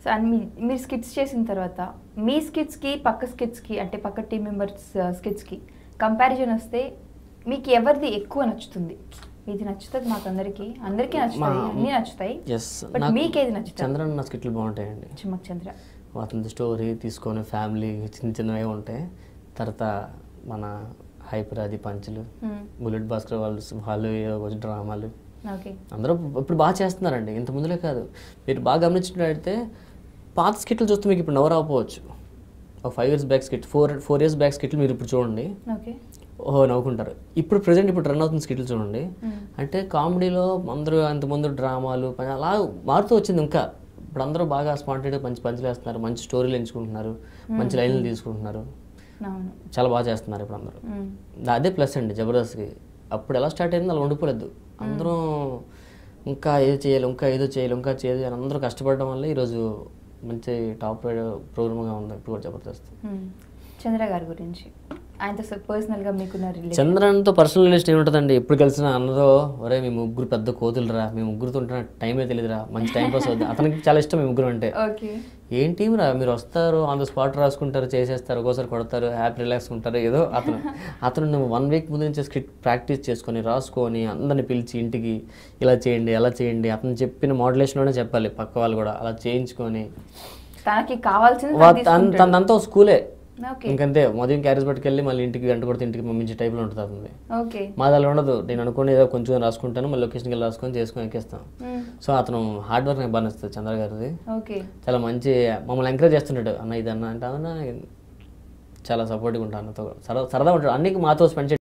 So and మీరు skits చేసిన తర్వాత మీ స్కిట్స్కి పక్క స్కిట్స్కి అంటే పక్క టీం మెంబర్స్ స్కిట్స్కి కంపారిజన్ వస్తే మీకు ఎవరిది ఎక్కువ నచ్చుతుంది? ఇది నచ్చుతుంది మాకు అందరికీ నచ్చుతాయి, అన్నీ నచ్చుతాయి. బట్ మీకు ఏది నచ్చుతుంది? చంద్రన్ నా స్కిట్లు బాగుంటాయండి. చిమ్మక్ చంద్ర అతని స్టోరీ తీసుకొని ఫ్యామిలీ చిన్నవే ఉంటాయి. తర్వాత మన హైపరాది పంచులు, బుల్లెట్ భాస్కర్ వాళ్ళు డ్రామాలు అందరూ ఇప్పుడు బాగా చేస్తున్నారండి. ఇంత ముందులే కాదు, మీరు బాగా గమనించినట్లయితే పాత స్కిట్లు చూస్తే మీకు ఇప్పుడు నవ్వు రాకపోవచ్చు. ఒక 5 years back skit, 4 years back స్కిట్లు మీరు ఇప్పుడు చూడండి, ఓహో నవ్వుకుంటారు. ఇప్పుడు ప్రజెంట్ ఇప్పుడు రన్ అవుతున్న స్కిట్లు చూడండి, అంటే కామెడీలో అందరూ అంతకుముందు డ్రామాలు అలా మారుతూ వచ్చింది. ఇంకా ఇప్పుడు అందరూ బాగా స్పాంటేనియస్గా మంచి పంచులు వేస్తున్నారు, మంచి స్టోరీలు ఎంచుకుంటున్నారు, మంచి లైన్లు తీసుకుంటున్నారు, చాలా బాగా చేస్తున్నారు ఇప్పుడు అందరూ. అదే ప్లస్ అండి జబర్దస్త్కి. అప్పుడు ఎలా స్టార్ట్ అయింది అలా ఉండిపోలేదు, అందరూ ఇంకా ఏదో చేయాలి, ఇంకా ఏదో చేయాలి, ఇంకా చేయాలి అని అందరూ కష్టపడడం వల్ల ఈరోజు మంచి టాప్ ప్రోగ్రామ్గా ఉంది ఇప్పుడు కూడా జబర్దస్త్. చంద్ర గారి గురించి ఆయనతో పర్సనల్గా మీకున్న రిలేషన్? చంద్రన్తో పర్సనల్ రిలేషన్ ఏముంటుందండి, ఎప్పుడు కలిసిన అన్నదో ఒరే మీ ముగ్గురు పెద్ద కోతులురా, మీ ముగ్గురుతో ఉంటున్న టైమే తెలియదురా, మంచి టైం పాస్ అవుతుంది. అతనికి చాలా ఇష్టం మీ ముగ్గురు అంటే. ఏం టీం రా, మీరు వస్తారు ఆన్ ద స్పాట్ రాసుకుంటారు, చేసేస్తారు, ఒక్కోసారి కొడతారు, హ్యాపీ రిలాక్స్ ఉంటారు. ఏదో అతను 1 week ముందు నుంచి స్క్రిప్ట్ ప్రాక్టీస్ చేసుకొని రాసుకొని అందరిని పిలిచి ఇంటికి ఇలా చేయండి అలా చేయండి, అతను చెప్పిన మోడ్యులేషన్లోనే చెప్పాలి, పక్క వాళ్ళు కూడా అలా చేయించుకొని తనకి కావాల్సింది తనంతా స్కూలే ఇంకంతే. ఉదయం క్యారేజ్ పట్టుకెళ్ళి మళ్ళీ ఇంటికి గంట కొడితే ఇంటికి పంపించే టైప్లో ఉంటుంది. మాది అలా ఉండదు, నేను అనుకుని ఏదో కొంచెం రాసుకుంటాను, మళ్ళీ లొకేషన్కి వెళ్ళి రాసుకొని చేసుకొని ఎక్కిస్తాను. సో అతను హార్డ్ వర్క్ నాకు బాగా నచ్చుతుంది చంద్ర గారిది. చాలా మంచి మమ్మల్ని ఎంకరేజ్ చేస్తుంటాడు, అన్న ఇది అన్న అంటే అవునా, చాలా సపోర్టివ్గా ఉంటాను, అన్నతో సరదా ఉంటాడు, అన్నికి మాతో స్పెండ్